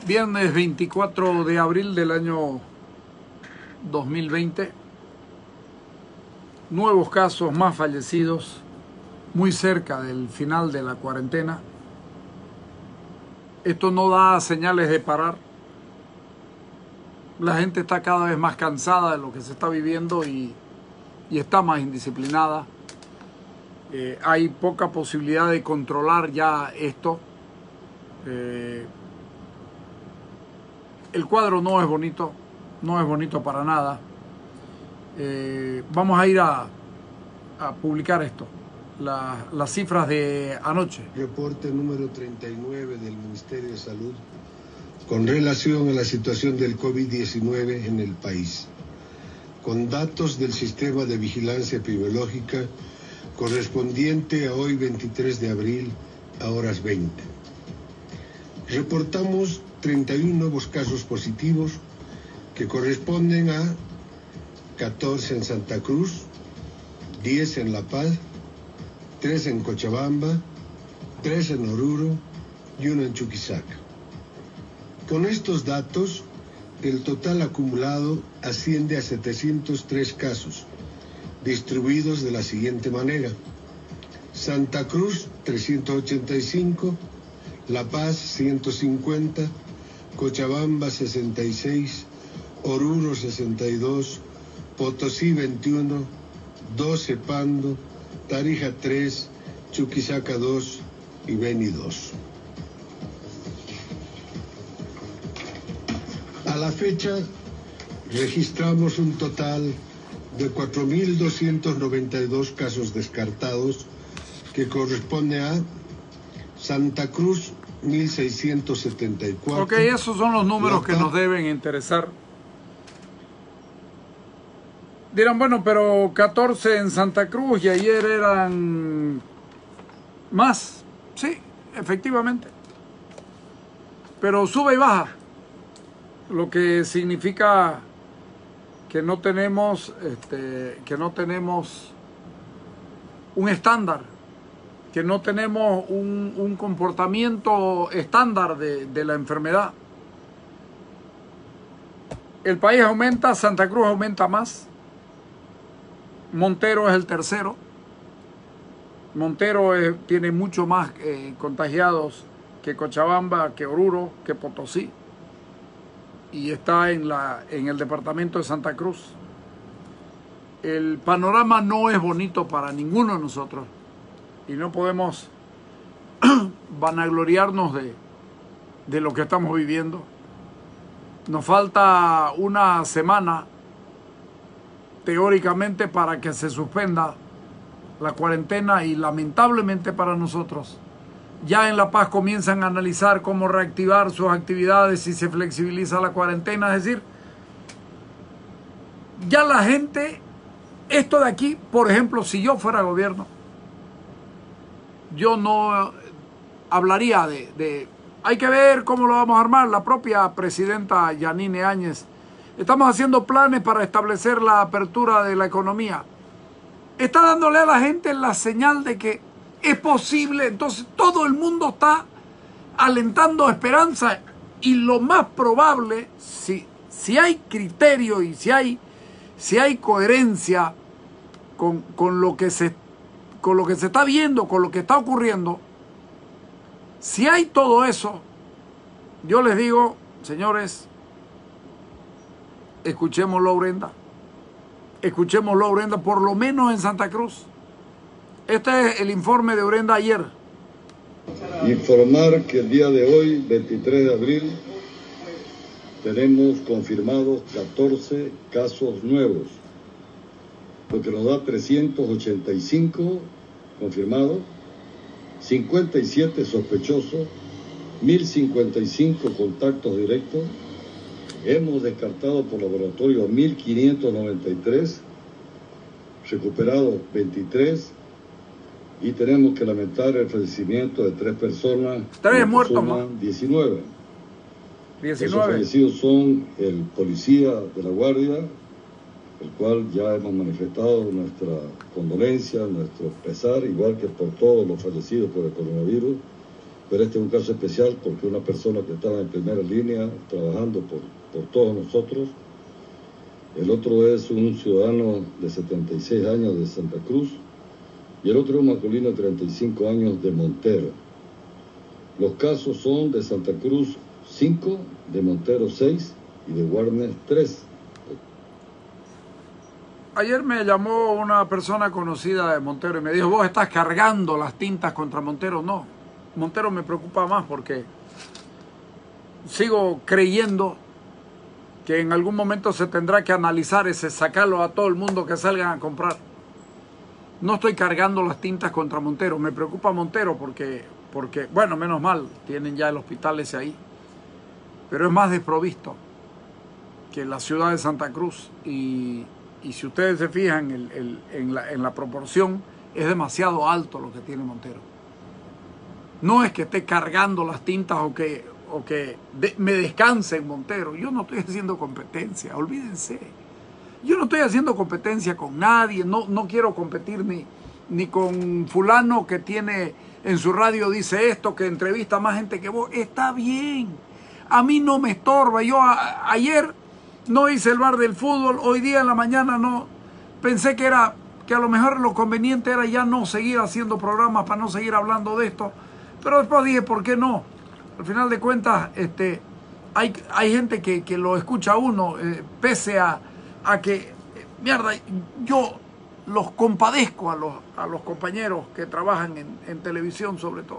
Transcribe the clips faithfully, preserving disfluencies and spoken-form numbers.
Viernes veinticuatro de abril del año dos mil veinte. Nuevos casos, más fallecidos, muy cerca del final de la cuarentena. Esto no da señales de parar. La gente está cada vez más cansada de lo que se está viviendo y, y está más indisciplinada. Eh, hay poca posibilidad de controlar ya esto. Eh, el cuadro no es bonito, no es bonito para nada. Eh, vamos a ir a, a publicar esto, la, las cifras de anoche. Reporte número treinta y nueve del Ministerio de Salud con relación a la situación del COVID diecinueve en el país, con datos del Sistema de Vigilancia Epidemiológica correspondiente a hoy veintitrés de abril a horas veinte. Reportamos treinta y uno nuevos casos positivos que corresponden a catorce en Santa Cruz, diez en La Paz, tres en Cochabamba, tres en Oruro y uno en Chuquisaca. Con estos datos, el total acumulado asciende a setecientos tres casos, distribuidos de la siguiente manera: Santa Cruz trescientos ochenta y cinco, La Paz ciento cincuenta, Cochabamba sesenta y seis, Oruro sesenta y dos, Potosí veintiuno, doce Pando, Tarija tres, Chuquisaca dos y Beni dos. A la fecha registramos un total de cuatro mil doscientos noventa y dos casos descartados, que corresponde a Santa Cruz mil seiscientos setenta y cuatro. Ok, esos son los números que nos deben interesar. Dirán, bueno, pero catorce en Santa Cruz y ayer eran más. Sí, efectivamente. Pero sube y baja. Lo que significa que no tenemos, este, que no tenemos un estándar, que no tenemos un, un comportamiento estándar de, de la enfermedad. El país aumenta, Santa Cruz aumenta más. Montero es el tercero. Montero es, tiene mucho más eh, contagiados que Cochabamba, que Oruro, que Potosí. Y está en, la, en el departamento de Santa Cruz. El panorama no es bonito para ninguno de nosotros. Y no podemos vanagloriarnos de, de lo que estamos viviendo. Nos falta una semana teóricamente para que se suspenda la cuarentena y lamentablemente para nosotros ya en La Paz comienzan a analizar cómo reactivar sus actividades si se flexibiliza la cuarentena. Es decir, ya la gente, esto de aquí, por ejemplo, si yo fuera gobierno, yo no hablaría de, de hay que ver cómo lo vamos a armar. La propia presidenta Yanine Áñez: estamos haciendo planes para establecer la apertura de la economía. Está dándole a la gente la señal de que es posible. Entonces todo el mundo está alentando esperanza y lo más probable, si, si hay criterio y si hay, si hay coherencia con, con, lo que se, con lo que se está viendo, con lo que está ocurriendo, si hay todo eso, yo les digo, señores, escuchémoslo a Urenda, escuchémoslo a Urenda, por lo menos en Santa Cruz. Este es el informe de Urenda ayer. Informar que el día de hoy, veintitrés de abril, tenemos confirmados catorce casos nuevos, lo que nos da trescientos ochenta y cinco confirmados, cincuenta y siete sospechosos, mil cincuenta y cinco contactos directos. Hemos descartado por laboratorio mil quinientos noventa y tres, recuperado veintitrés, y tenemos que lamentar el fallecimiento de tres personas. Tres muertos más. diecinueve. diecinueve. Esos fallecidos son el policía de la Guardia, el cual ya hemos manifestado nuestra condolencia, nuestro pesar, igual que por todos los fallecidos por el coronavirus, pero este es un caso especial porque una persona que estaba en primera línea trabajando por, por todos nosotros. El otro es un ciudadano de setenta y seis años de Santa Cruz y el otro es un masculino de treinta y cinco años de Montero. Los casos son de Santa Cruz cinco, de Montero seis y de Warnes tres. Ayer me llamó una persona conocida de Montero y me dijo, vos estás cargando las tintas contra Montero. No, Montero me preocupa más porque sigo creyendo que en algún momento se tendrá que analizar ese sacarlo a todo el mundo que salgan a comprar. No estoy cargando las tintas contra Montero, me preocupa Montero porque, porque bueno, menos mal, tienen ya el hospital ese ahí, pero es más desprovisto que la ciudad de Santa Cruz y... Y si ustedes se fijan el, el, en, la, en la proporción, es demasiado alto lo que tiene Montero. No es que esté cargando las tintas o que, o que de, me descanse en Montero. Yo no estoy haciendo competencia, olvídense. Yo no estoy haciendo competencia con nadie, no, no quiero competir ni, ni con fulano que tiene en su radio dice esto, que entrevista a más gente que vos. Está bien, a mí no me estorba. Yo a, ayer... no hice el bar del fútbol, hoy día en la mañana no, pensé que era, que a lo mejor lo conveniente era ya no seguir haciendo programas para no seguir hablando de esto, pero después dije, ¿por qué no? Al final de cuentas, este, hay, hay gente que, que lo escucha a uno, eh, pese a, a que, eh, mierda, yo los compadezco a los, a los compañeros que trabajan en, en televisión sobre todo.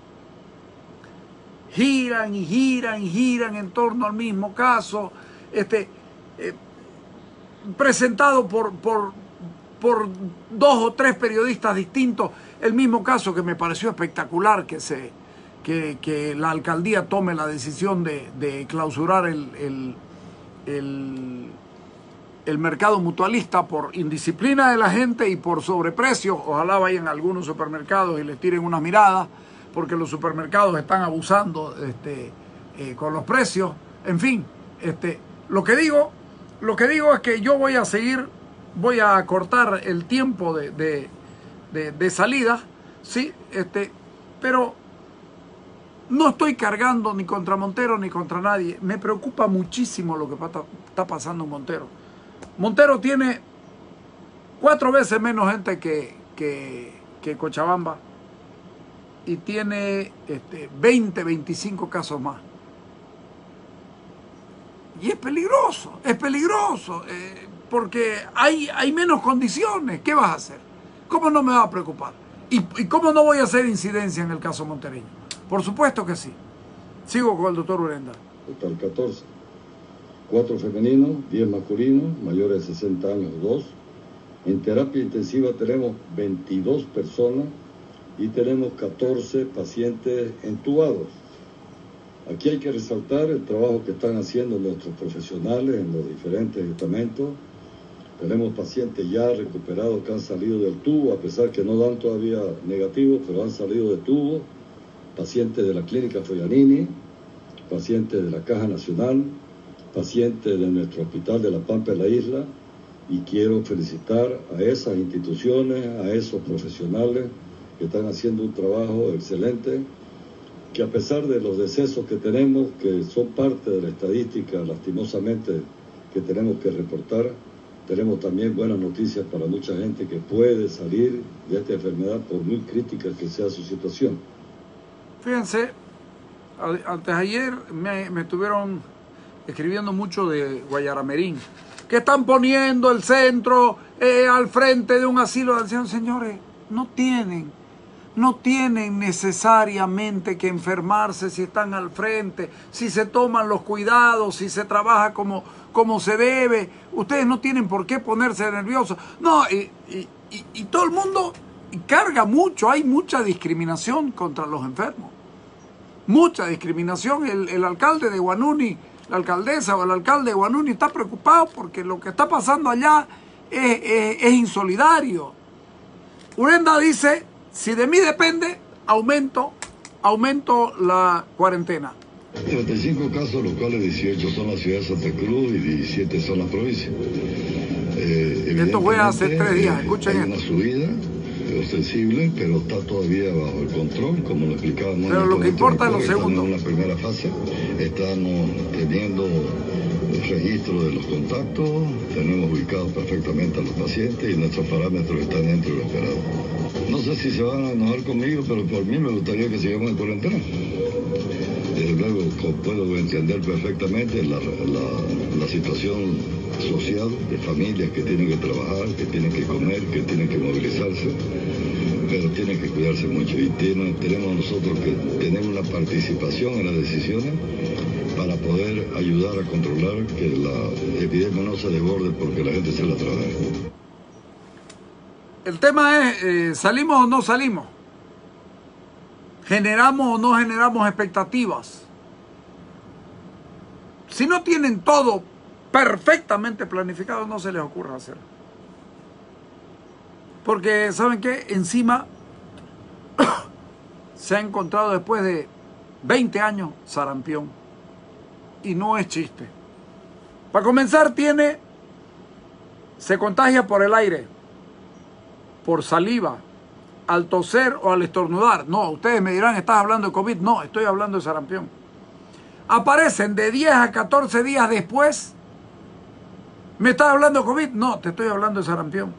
Giran y giran y giran en torno al mismo caso, Este, eh, presentado por, por, por dos o tres periodistas distintos, el mismo caso que me pareció espectacular que, se, que, que la alcaldía tome la decisión de, de clausurar el, el, el, el mercado mutualista por indisciplina de la gente y por sobreprecio. Ojalá vayan a algunos supermercados y les tiren una mirada, porque los supermercados están abusando este, eh, con los precios. En fin, este... Lo que digo, lo que digo es que yo voy a seguir, voy a cortar el tiempo de, de, de, de salida, sí, este, pero no estoy cargando ni contra Montero ni contra nadie. Me preocupa muchísimo lo que está pasando en Montero. Montero tiene cuatro veces menos gente que, que, que Cochabamba y tiene este, veinte, veinticinco casos más. Y es peligroso, es peligroso, eh, porque hay, hay menos condiciones. ¿Qué vas a hacer? ¿Cómo no me va a preocupar? ¿Y, y cómo no voy a hacer incidencia en el caso montereño? Por supuesto que sí. Sigo con el doctor Urenda. Total catorce. cuatro femeninos, diez masculinos, mayores de sesenta años, dos. En terapia intensiva tenemos veintidós personas y tenemos catorce pacientes entubados. Aquí hay que resaltar el trabajo que están haciendo nuestros profesionales en los diferentes estamentos. Tenemos pacientes ya recuperados que han salido del tubo, a pesar que no dan todavía negativos, pero han salido de tubo. Pacientes de la Clínica Foyanini, pacientes de la Caja Nacional, pacientes de nuestro Hospital de la Pampa de la Isla. Y quiero felicitar a esas instituciones, a esos profesionales que están haciendo un trabajo excelente, que a pesar de los decesos que tenemos, que son parte de la estadística, lastimosamente, que tenemos que reportar, tenemos también buenas noticias para mucha gente que puede salir de esta enfermedad por muy crítica que sea su situación. Fíjense, antes ayer me, me estuvieron escribiendo mucho de Guayaramerín, que están poniendo el centro eh, al frente de un asilo de ancianos. Señores, no tienen No tienen necesariamente que enfermarse si están al frente, si se toman los cuidados, si se trabaja como, como se debe. Ustedes no tienen por qué ponerse nerviosos. No, y, y, y, y todo el mundo carga mucho. Hay mucha discriminación contra los enfermos. Mucha discriminación. El, el alcalde de Huanuni, la alcaldesa o el alcalde de Huanuni está preocupado porque lo que está pasando allá es, es, es insolidario. Urenda dice: si de mí depende, aumento, aumento la cuarentena. treinta y cinco casos, los cuales dieciocho son la ciudad de Santa Cruz y diecisiete son las provincias. Eh, Esto fue hace tres días, escuchen hay esto. una subida ostensible, pero está todavía bajo el control, como lo explicábamos. Pero lo que importa es lo segundo. En una primera fase estamos teniendo el registro de los contactos, tenemos ubicados perfectamente a los pacientes y nuestros parámetros están dentro de lo esperado. No sé si se van a enojar conmigo, pero por mí me gustaría que sigamos en cuarentena. Desde luego puedo entender perfectamente la, la, la situación social de familias que tienen que trabajar, que tienen que comer, que tienen que movilizarse, pero tienen que cuidarse mucho y tiene, tenemos nosotros que tener una participación en las decisiones para poder ayudar a controlar que la epidemia no se desborde porque la gente se la trabaja. El tema es, eh, ¿salimos o no salimos? ¿Generamos o no generamos expectativas? Si no tienen todo perfectamente planificado, no se les ocurra hacerlo. Porque, ¿saben qué? Encima se ha encontrado después de veinte años sarampión. Y no es chiste. Para comenzar, tiene, se contagia por el aire, por saliva, al toser o al estornudar. No, ustedes me dirán, ¿estás hablando de COVID? No, estoy hablando de sarampión. Aparecen de diez a catorce días después. ¿Me estás hablando de COVID? No, te estoy hablando de sarampión.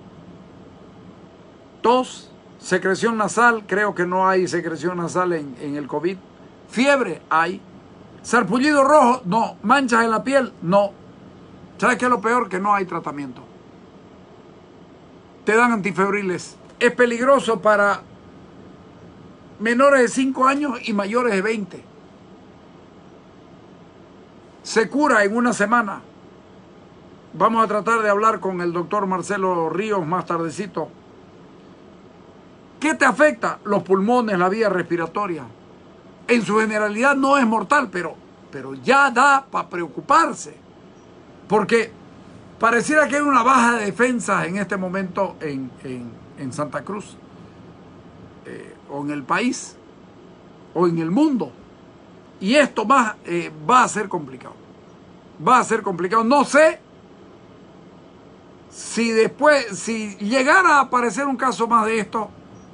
Tos, secreción nasal, creo que no hay secreción nasal en, en el COVID. Fiebre, hay. Sarpullido rojo, no. Manchas en la piel, no. ¿Sabes qué es lo peor? Que no hay tratamiento. Te dan antifebriles. Es peligroso para menores de cinco años y mayores de veinte. Se cura en una semana. Vamos a tratar de hablar con el doctor Marcelo Ríos más tardecito. ¿Qué te afecta? Los pulmones, la vía respiratoria. En su generalidad no es mortal, pero, pero ya da para preocuparse. Porque pareciera que hay una baja de defensas en este momento en, en, en Santa Cruz, eh, o en el país, o en el mundo. Y esto va, eh, va a ser complicado. Va a ser complicado. No sé si después, si llegara a aparecer un caso más de esto,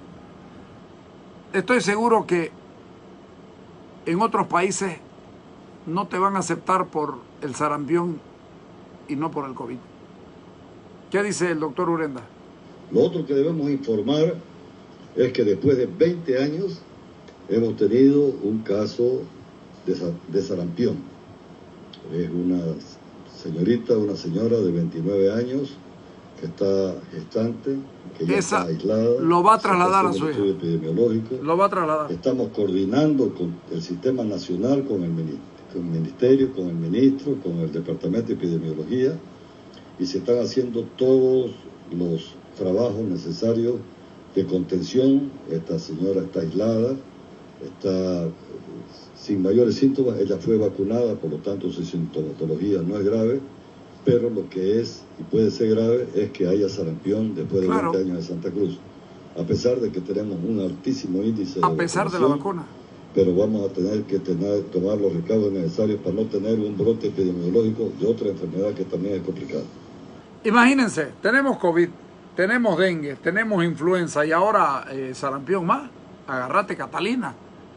estoy seguro que en otros países no te van a aceptar por el sarampión y no por el COVID. ¿Qué dice el doctor Urenda? Lo otro que debemos informar es que después de veinte años hemos tenido un caso de, de sarampión. Es una señorita, una señora de veintinueve años que está gestante, que ya Esa está aislada. Lo va a trasladar a su hija. Epidemiológico. Lo va a trasladar. Estamos coordinando con el sistema nacional, con el, con el ministerio, con el ministro, con el departamento de epidemiología, y se están haciendo todos los trabajos necesarios de contención. Esta señora está aislada, está sin mayores síntomas, ella fue vacunada, por lo tanto su sintomatología no es grave, pero lo que es y puede ser grave es que haya sarampión después de claro. veinte años en Santa Cruz, a pesar de que tenemos un altísimo índice a de pesar de la vacuna. Pero vamos a tener que tener, tomar los recaudos necesarios para no tener un brote epidemiológico de otra enfermedad que también es complicada. Imagínense, tenemos COVID, tenemos dengue, tenemos influenza y ahora eh, sarampión más. Agarrate, Catalina.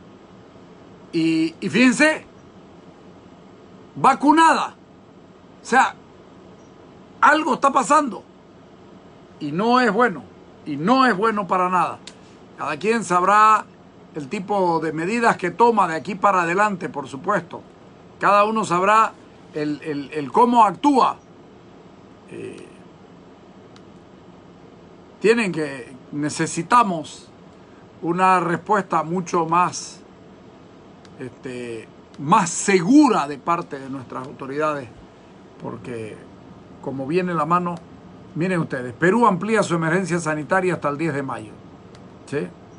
Y, y fíjense, vacunada. O sea, algo está pasando. Y no es bueno. Y no es bueno para nada. Cada quien sabrá el tipo de medidas que toma de aquí para adelante, por supuesto. Cada uno sabrá el, el, el cómo actúa. Eh, tienen que, necesitamos una respuesta mucho más, este, más segura de parte de nuestras autoridades, porque como viene la mano, miren ustedes, Perú amplía su emergencia sanitaria hasta el diez de mayo, ¿sí?